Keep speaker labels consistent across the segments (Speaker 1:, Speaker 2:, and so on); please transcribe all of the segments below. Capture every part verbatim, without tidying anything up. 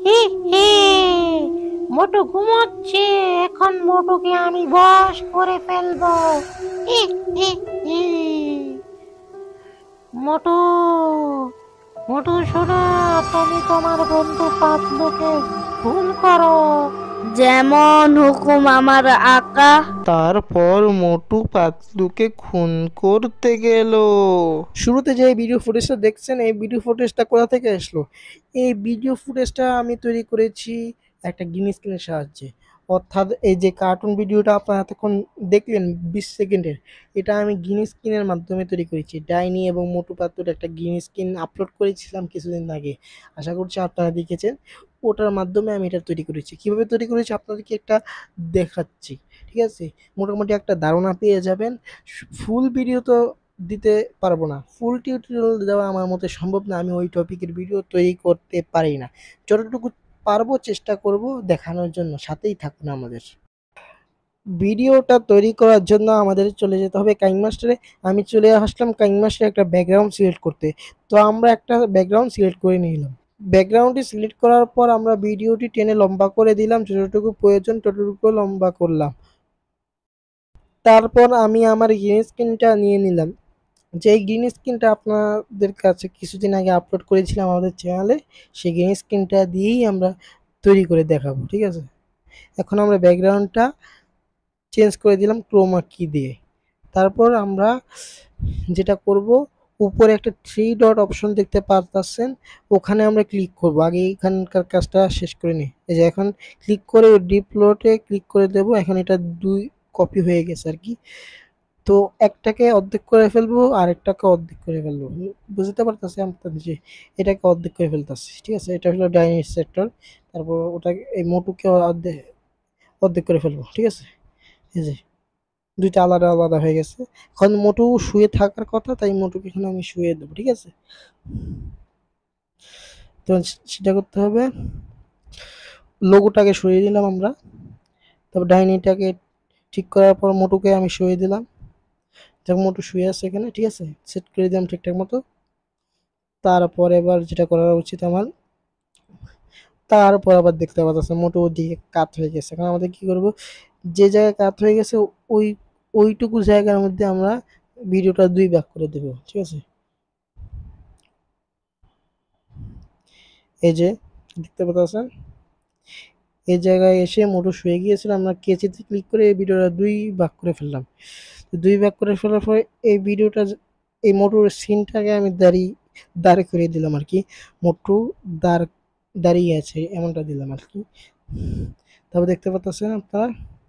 Speaker 1: হি হি, মোটু ঘুমোচ্ছে। এখন মোটুকে আমি বশ করে ফেলবো। হি হি হি। মোটু, মোটু শোনো, তুমি তোমার বন্ধু পাতলুকে খুন করো।
Speaker 2: যেমন হুকুম আমার আকা।
Speaker 3: তারপর মোটু পাতলুকে খুন করতে গেল।
Speaker 4: শুরুতে যে ভিডিও ফুটেজটা দেখছেন, এই ভিডিও ফুটেজটা কোথা থেকে আসলো? এই ভিডিও ফুটেজটা আমি তৈরি করেছি একটা গ্রিন স্ক্রিনের সাহায্যে। অর্থাৎ এই যে কার্টুন ভিডিওটা আপনারা এতক্ষণ দেখলেন বিশ সেকেন্ডের, এটা আমি গ্রিন স্ক্রিনের মাধ্যমে তৈরি করেছি। ডাইনি এবং মোটু পাতলুর একটা গ্রিন স্ক্রিন আপলোড করেছিলাম কিছুদিন আগে, আশা করছি আপনারা দেখেছেন। ওটার মাধ্যমে আমি এটা তৈরি করেছি। কীভাবে তৈরি করেছি আপনাদেরকে একটা দেখাচ্ছি, ঠিক আছে? মোটামুটি একটা ধারণা পেয়ে যাবেন। ফুল ভিডিও তো দিতে পারবো না, ফুল টিউটোরিয়াল দেওয়া আমার মতে সম্ভব না, আমি ওই টপিকের ভিডিও তৈরি করতে পারি না। যতটুকু পারবো চেষ্টা করব দেখানোর জন্য, সাথেই থাকুন আমাদের। ভিডিওটা তৈরি করার জন্য আমাদের চলে যেতে হবে কাইন মাস্টারে। আমি চলে আসলাম কাইন মাস্টারে একটা ব্যাকগ্রাউন্ড সিলেক্ট করতে। তো আমরা একটা ব্যাকগ্রাউন্ড সিলেক্ট করে নিলাম। ব্যাকগ্রাউন্ডটি সিলেক্ট করার পর আমরা ভিডিওটি টেনে লম্বা করে দিলাম, যতটুকু প্রয়োজন ততটুকু লম্বা করলাম। তারপর আমি আমার গ্রিন স্ক্রিনটা নিয়ে নিলাম। যে গ্রিন স্ক্রিনটা আপনাদের কাছে কিছুদিন আগে আপলোড করেছিলাম আমাদের চ্যানেলে, সেই গ্রিন স্ক্রিনটা দিয়েই আমরা তৈরি করে দেখাবো, ঠিক আছে? এখন আমরা ব্যাকগ্রাউন্ডটা চেঞ্জ করে দিলাম ক্রোমা কি দিয়ে। তারপর আমরা যেটা করব, উপরে একটা থ্রি ডট অপশন দেখতে পাচ্ছেন, ওখানে আমরা ক্লিক করব। আগে এখানকার কাজটা শেষ করে নিই। এই যে এখন ক্লিক করে ডিপলোডে ক্লিক করে দেব। এখন এটা দুই কপি হয়ে গেছে আর কি। তো একটাকে অর্ধেক করে ফেলবো, আরেকটাকে অর্ধেক করে ফেলবো। বুঝতে পারতেছি আপনাদের, যে এটাকে অর্ধেক করে ফেলতেছি, ঠিক আছে? এটা হলো ডাইনির সেক্টর। তারপর ওটাকে এই মোটুকে অর্ধেক অর্ধেক করে ফেলবো, ঠিক আছে? এই যে দুইটা আলাদা আলাদা হয়ে গেছে। এখন মোটু শুয়ে থাকার কথা, তাই মোটুকে এখানে আমি শুয়ে দেবো, ঠিক আছে? তো সেটা করতে হবে, লোগোটাকে সরিয়ে দিলাম আমরা। তারপর ডাইনিটাকে ঠিক করার পর মোটুকে আমি শুয়ে দিলাম। যখন মোটু শুয়ে আছে এখানে, ঠিক আছে? সেট করে দিলাম ঠিকঠাক মতো। তারপর এবার যেটা করা উচিত আমার, তারপর আবার দেখতে পাচ্ছেন মোটু ওদিকে কাত হয়ে গেছে। এখন আমাদের কি করব, যে জায়গায় কাত হয়ে গেছে ওই ওইটুকু জায়গার মধ্যে আমরা ভিডিওটা দুই ভাগ করে দেব, ঠিক আছে? এই যে দেখতে পাচ্ছেন, এই জায়গায় এসে মোটু শুয়ে গিয়েছিল, আমরা কেচিতে ক্লিক করে এই ভিডিওটা দুই ভাগ করে ফেললাম। দুই ভাগ করে ফেলার পরে এই ভিডিওটা, এই মোটুর সিনটাকে আমি দাঁড়িয়ে দাঁড় করিয়ে দিলাম আর কি। মোটু দাঁড় দাঁড়িয়ে আছে এমনটা দিলাম আর কি। তারপর দেখতে পাচ্ছেন আপনারা,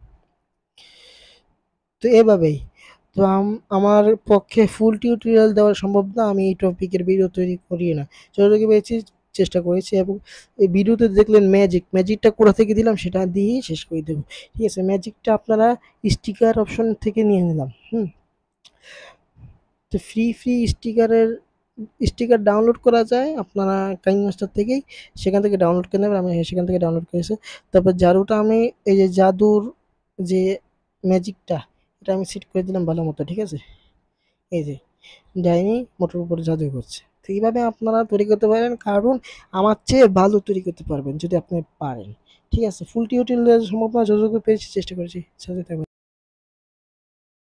Speaker 4: তো এভাবেই। তো আমার পক্ষে ফুল টিউটোরিয়াল দেওয়া সম্ভব না, আমি এই টপিকের ভিডিও তৈরি করি না, যতটুকু পেয়েছি চেষ্টা করেছি। এবং এই ভিডিওতে দেখলেন ম্যাজিক, ম্যাজিকটা কোথা থেকে দিলাম সেটা দিয়েই শেষ করে দেবো, ঠিক আছে? ম্যাজিকটা আপনারা স্টিকার অপশন থেকে নিয়ে নিলাম। হুম তো ফ্রি ফ্রি স্টিকারের স্টিকার ডাউনলোড করা যায় আপনারা কাইন মাস্টার থেকেই, সেখান থেকে ডাউনলোড করে নেবেন। আমি সেখান থেকে ডাউনলোড করেছি। তারপর জাদুটা আমি, এই যে জাদুর যে ম্যাজিকটা, এটা আমি সেট করে দিলাম ভালো মতো, ঠিক আছে? এই যে ডাইনি মোটর উপরে জাদু করছে। তো এইভাবে আপনারা তৈরি করতে পারেন, কারণ আমার চেয়ে ভালো তৈরি করতে পারবেন যদি আপনি পারেন, ঠিক আছে? ফুল টিউটোরিয়াল সম্ভব না, যতটুকু পেরেছি চেষ্টা করেছি। সাথে থাকবেন।